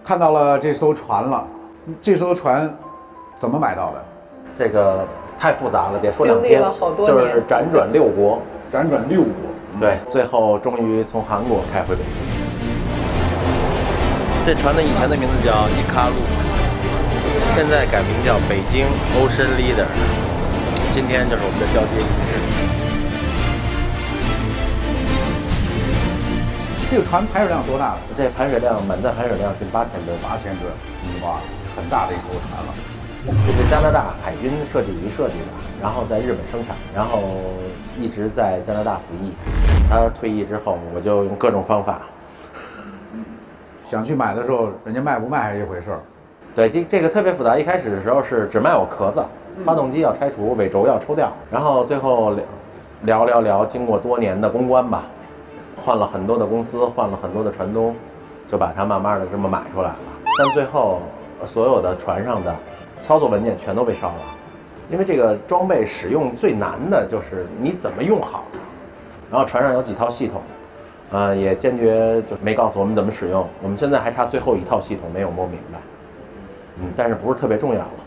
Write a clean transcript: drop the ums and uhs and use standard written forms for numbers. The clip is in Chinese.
看到了这艘船了，这艘船怎么买到的？ 这个太复杂了，得说2天， 经历了好多年， 就是辗转6国， 辗转6国， 对，最后终于从韩国开回北京。这船呢，以前的名字叫伊卡路，现在改名叫北京 Ocean Leader。今天就是我们的交接仪式。 这个船排水量多大了？ 这排水量满载排水量是8000吨 ，8000吨，哇，很大的一艘船了。 这是加拿大海军设计局设计的，然后在日本生产，然后一直在加拿大服役。他退役之后，我就用各种方法。 想去买的时候，人家卖不卖还是一回事儿。 对，这个特别复杂。一开始的时候是只卖我壳子，发动机要拆除，尾轴要抽掉，然后最后聊，经过多年的公关吧，换了很多的公司，换了很多的船东，就把它慢慢的这么买出来了。但最后所有的船上的操作文件全都被烧了，因为这个装备使用最难的就是你怎么用好它。然后船上有几套系统，也坚决就没告诉我们怎么使用。我们现在还差最后一套系统没有摸明白，但是不是特别重要了。